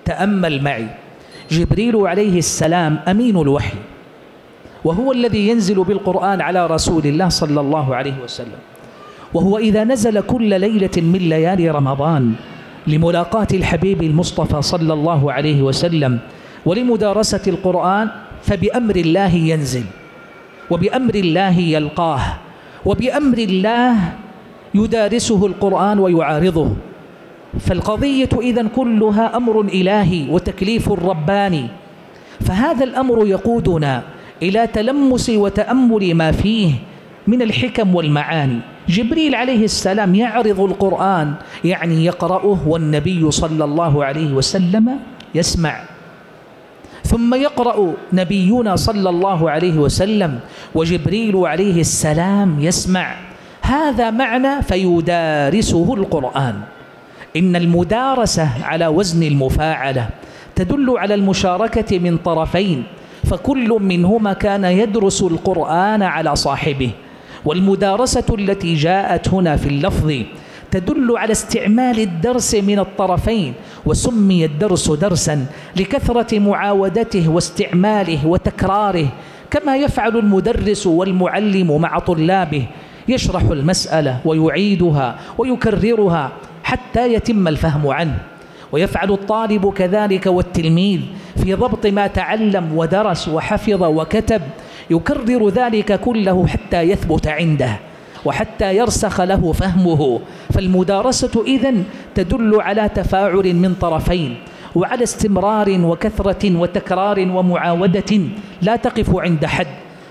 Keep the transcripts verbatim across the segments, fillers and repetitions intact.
تأمل معي، جبريل عليه السلام أمين الوحي، وهو الذي ينزل بالقرآن على رسول الله صلى الله عليه وسلم، وهو إذا نزل كل ليلة من ليالي رمضان لملاقاة الحبيب المصطفى صلى الله عليه وسلم ولمدارسة القرآن فبأمر الله ينزل، وبأمر الله يلقاه، وبأمر الله يدارسه القرآن ويعارضه. فالقضية إذن كلها أمر إلهي وتكليف رباني، فهذا الأمر يقودنا إلى تلمس وتأمل ما فيه من الحكم والمعاني. جبريل عليه السلام يعرض القرآن، يعني يقرأه، والنبي صلى الله عليه وسلم يسمع، ثم يقرأ نبينا صلى الله عليه وسلم وجبريل عليه السلام يسمع. هذا معنى فيدارسه القرآن. إن المدارسة على وزن المفاعلة تدل على المشاركة من طرفين، فكل منهما كان يدرس القرآن على صاحبه. والمدارسة التي جاءت هنا في اللفظ تدل على استعمال الدرس من الطرفين، وسمي الدرس درسا لكثرة معاودته واستعماله وتكراره، كما يفعل المدرس والمعلم مع طلابه، يشرح المسألة ويعيدها ويكررها حتى يتم الفهم عنه. ويفعل الطالب كذلك والتلميذ في ضبط ما تعلم ودرس وحفظ وكتب، يكرر ذلك كله حتى يثبت عنده وحتى يرسخ له فهمه. فالمدارسة إذن تدل على تفاعل من طرفين، وعلى استمرار وكثرة وتكرار ومعاودة لا تقف عند حد.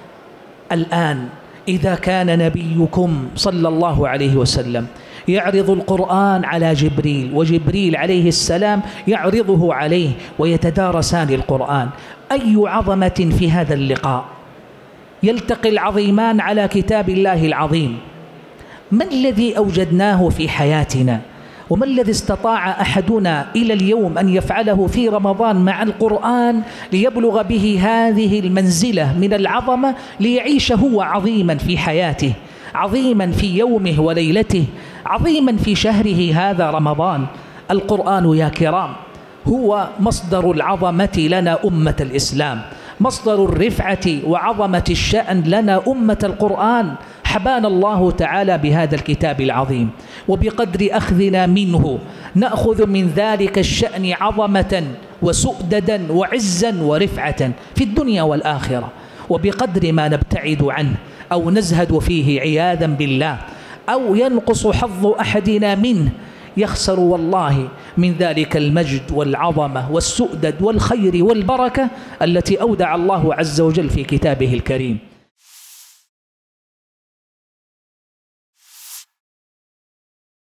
الآن إذا كان نبيكم صلى الله عليه وسلم يعرض القرآن على جبريل، وجبريل عليه السلام يعرضه عليه، ويتدارسان القرآن، أي عظمة في هذا اللقاء! يلتقي العظيمان على كتاب الله العظيم. ما الذي أوجدناه في حياتنا؟ وما الذي استطاع أحدنا إلى اليوم أن يفعله في رمضان مع القرآن ليبلغ به هذه المنزلة من العظمة، ليعيش هو عظيما في حياته، عظيما في يومه وليلته، عظيما في شهره هذا رمضان؟ القرآن يا كرام هو مصدر العظمة لنا أمة الإسلام، مصدر الرفعة وعظمة الشأن لنا أمة القرآن. حبانا الله تعالى بهذا الكتاب العظيم، وبقدر أخذنا منه نأخذ من ذلك الشأن عظمة وسؤددا وعزا ورفعة في الدنيا والآخرة. وبقدر ما نبتعد عنه أو نزهد فيه عياذا بالله، أو ينقص حظ أحدنا منه، يخسر والله من ذلك المجد والعظمة والسؤدد والخير والبركة التي أودع الله عز وجل في كتابه الكريم.